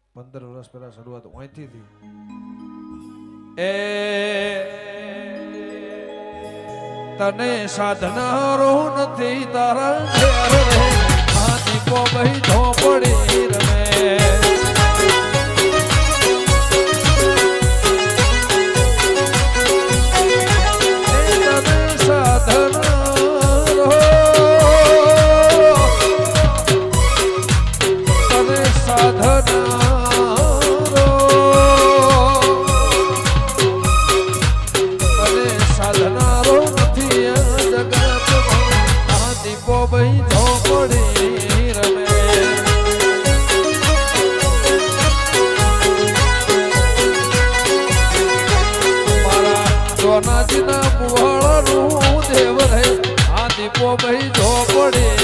15 વર્ષ પહેલા શરૂઆત અહીંથી થઈ એ તને સાધનારો નથી તારા ઘેર રે આ દીપો બહી ઝોપડી રમે સોનાજીના મુવાળાનું દેવ રહે આ દીપો ભાઈ ઝોપડી